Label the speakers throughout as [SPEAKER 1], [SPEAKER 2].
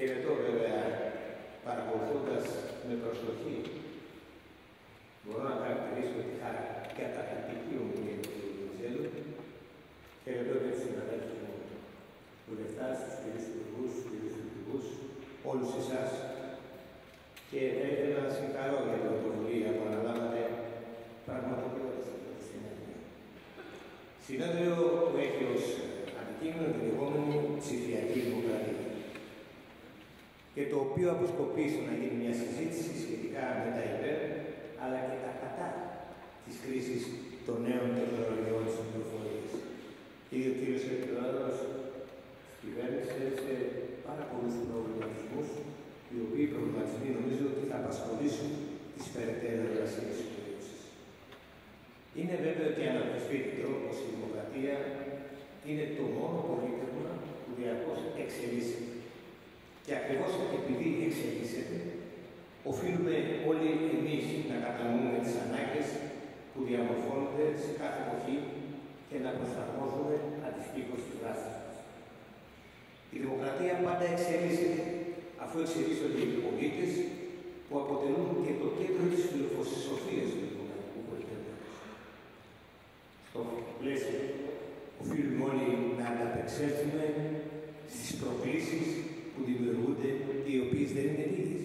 [SPEAKER 1] χαιρετώ βέβαια, παρακολουθώντας με προσοχή, μπορώ να χαρακτηρίσω τη καταπληκτική ομιλία του κ. Βενιζέλου. Χαιρετώ και τους συναδέλφους μου, βουλευτάς, τους κυρίους υπουργούς, όλους εσάς. Και θα ήθελα να συγχαρώ για την πρωτοβουλία που αναλάβατε πραγματοποιώντας αυτή τη συνέδριο. Συνέδριο που έχει ως αντικείμενο την λεγόμενη ψηφιακή δημοκρατία και το οποίο αποσκοπεί στο να γίνει μια συζήτηση σχετικά με τα υπέρ αλλά και τα κατά της κρίσης των νέων τεχνολογιών της πληροφορίας. Ήδη ο κύριος Πρόεδρος της κυβέρνησης έδωσε πάρα πολλούς προβληματισμούς, οι οποίοι προβληματισμοί νομίζω ότι θα απασχολήσουν τις περαιτέρω εργασίες της κυβέρνησης. Είναι βέβαιο και αναμφισβήτητο πως η δημοκρατία είναι το μόνο πολίτευμα που διαρκώς εξελίσσεται. Και ακριβώς επειδή εξελίσσεται, οφείλουμε όλοι εμείς να κατανοούμε τις ανάγκες που διαμορφώνονται σε κάθε εποχή και να προσαρμόζουμε αντιστοίχως τις δράσεις μας. Η δημοκρατία πάντα εξελίσσεται, αφού εξελίσσονται οι πολίτες που αποτελούν και το κέντρο της φιλοσοφίας του δημοκρατικού πολιτεύματος. Στο πλαίσιο, οφείλουμε όλοι να ανταπεξέλθουμε στις προκλήσεις που δημιουργούνται, οι οποίες δεν είναι ίδιες.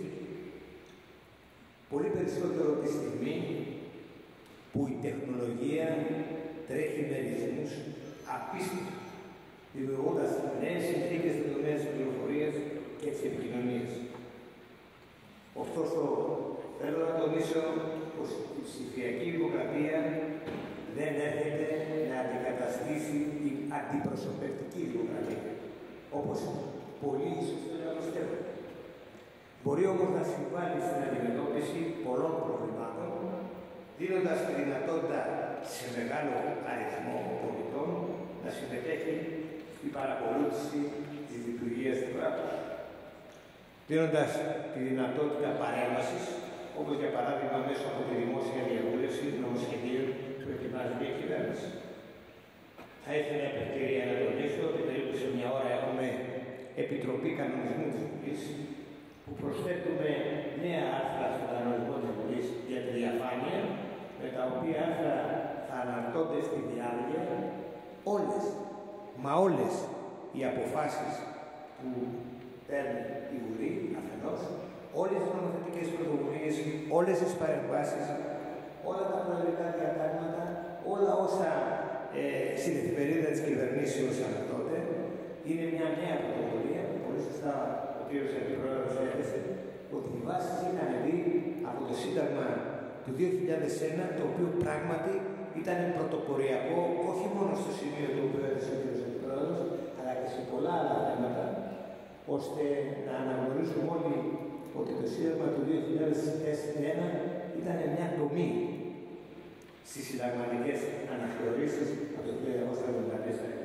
[SPEAKER 1] Πολύ περισσότερο τη στιγμή που η τεχνολογία τρέχει με ρυθμούς απίστευτους, δημιουργώντας νέες συνθήκες στον τομέα της πληροφορίας και της επικοινωνίας. Ωστόσο, θέλω να τονίσω πως η ψηφιακή δημοκρατία δεν έρχεται να αντικαταστήσει την αντιπροσωπευτική δημοκρατία, όπως πολλοί ίσως δεν πιστεύουν. Μπορεί όμως να συμβάλλει στην αντιμετώπιση πολλών προβλημάτων, δίνοντας τη δυνατότητα σε μεγάλο αριθμό πολιτών να συμμετέχει στην παρακολούθηση της λειτουργίας του κράτους. Δίνοντας τη δυνατότητα παρέμβασης, όπως για παράδειγμα μέσω από τη δημόσια διαβούλευση νομοσχεδίων που ετοιμάζει μια κυβέρνηση. Θα ήθελα επ' ευκαιρία να τονίσω ότι περίπου σε μια ώρα έχουμε Επιτροπή Κανονισμού της Βουλής, που προσθέτουμε νέα άρθρα στον κανονισμό της Βουλής για τη διαφάνεια, με τα οποία άρθρα θα αναρτώνται στη διάρκεια όλες, μα όλες οι αποφάσεις που παίρνει η Βουλή, αφενός, όλες τις νομοθετικές πρωτοβουλίες, όλες τις παρεμβάσεις, όλα τα προεδρικά διατάγματα, όλα όσα στην εφημερίδα της κυβερνήσεως αναρτώνται. Είναι μια νέα πρωτοβουλία, πολύ σωστά ο κ. Αντιπρόεδρος έθεσε, ότι η βάση είχαν δει από το Σύνταγμα του 2001, το οποίο πράγματι ήταν πρωτοποριακό, όχι μόνο στο σημείο του οποίου έθεσε ο κ. Αντιπρόεδρος, αλλά και σε πολλά άλλα θέματα, ώστε να αναγνωρίσουμε όλοι ότι το Σύνταγμα του 2001 ήταν μια τομή στις συνταγματικές αναθεωρήσεις από το 1974.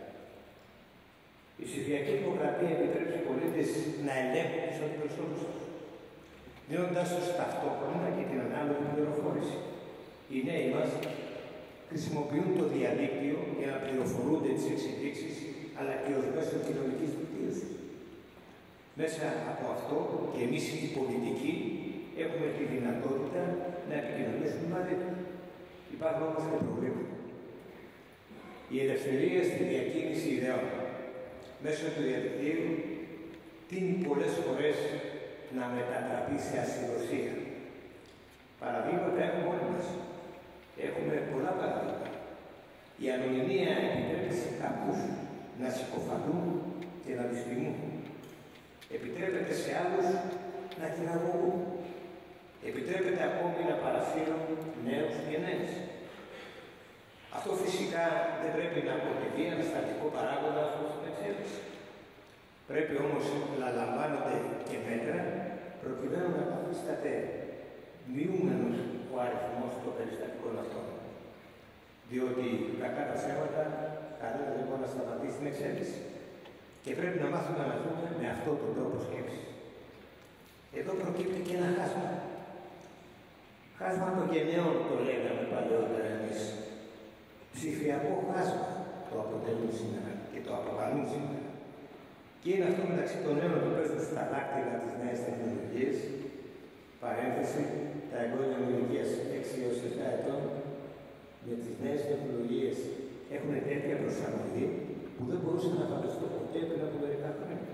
[SPEAKER 1] Η ψηφιακή δημοκρατία επιτρέπει στους πολίτες να ελέγχουν τους αντιπροσώπους τους, δίνοντάς τους ταυτόχρονα και την ανάλογη πληροφόρηση. Οι νέοι μας χρησιμοποιούν το διαδίκτυο για να πληροφορούνται τις εξελίξεις, αλλά και ως μέσο κοινωνικής δικτύωσης. Μέσα από αυτό και εμείς οι πολιτικοί έχουμε τη δυνατότητα να επικοινωνήσουμε μαζί τους. Υπάρχουν όμως και προβλήματα. Η ελευθερία στη διακίνηση ιδεών μέσω του διαδικτύου τείνει πολλές φορές να μετατραπεί σε ασυδοσία. Παραδείγματα έχουμε όλοι μας. Έχουμε πολλά παραδείγματα. Η ανωνυμία επιτρέπει σε κάποιους να συκοφαντούν και να δυσφημούν. Επιτρέπεται σε άλλους να χειραγωγούν. Επιτρέπεται ακόμη να παρασύρουν νέους και νέες. Αυτό φυσικά δεν πρέπει να αποτελεί ένα στατικό παράγοντα προς την εξέλιξη. Πρέπει όμως να λαμβάνονται και μέτρα προκειμένου να καθίσταται μειούμενος ο αριθμός των περιστατικών αυτών. Διότι κακά τα ψέματα κανένα δεν μπορεί να σταματήσει την εξέλιξη. Και πρέπει να μάθουμε να ζούμε με αυτόν τον τρόπο σκέψης. Εδώ προκύπτει και ένα χάσμα. Χάσμα των γενναίων το λέγαμε παλαιότερα εμείς. Ψηφιακό χάσμα το αποτελούν σήμερα και το αποκαλούν σήμερα. Και είναι αυτό μεταξύ των νέων που παίζουν στα δάκτυλα τις νέες τεχνολογίες, παρένθεση, τα εγγόνια μου ηλικίας 6 έως 7 ετών, με τις νέες τεχνολογίες έχουν τέτοια προσαρμογή που δεν μπορούσα να φανταστώ ποτέ πριν από μερικά χρόνια.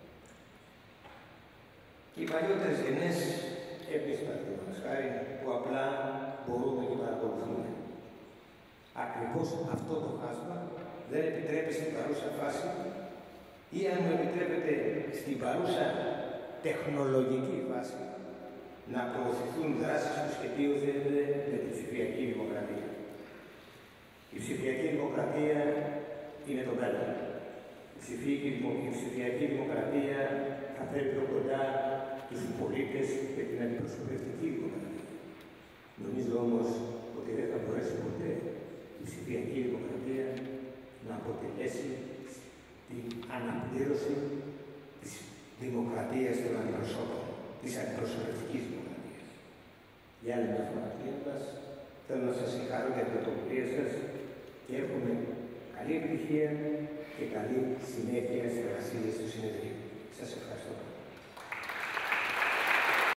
[SPEAKER 1] Και οι παλιότερες γενιές, εμείς παραδείγματος χάρη, που απλά μπορούμε και παρακολουθούμε. Ακριβώς αυτό το χάσμα δεν επιτρέπει στην παρούσα φάση ή αν μου επιτρέπετε στην παρούσα τεχνολογική βάση να προωθηθούν δράσεις που σχετίζονται με τη ψηφιακή δημοκρατία. Η ψηφιακή δημοκρατία είναι το μέλλον. Η ψηφιακή δημοκρατία θα φέρει πιο κοντά τους πολίτες και την αντιπροσωπευτική δημοκρατία. Νομίζω όμως ότι δεν θα μπορέσει ποτέ η ψηφιακή δημοκρατία να αποτελέσει την αναπλήρωση της δημοκρατίας των αντιπροσώπων, της αντιπροσωπευτικής δημοκρατίας. Για άλλη μια φορά κλείνοντας, θέλω να σας συγχαρώ για την πρωτοβουλία σας και εύχομαι καλή επιτυχία και καλή συνέχεια στις εργασίες του συνεδρίου. Σας ευχαριστώ.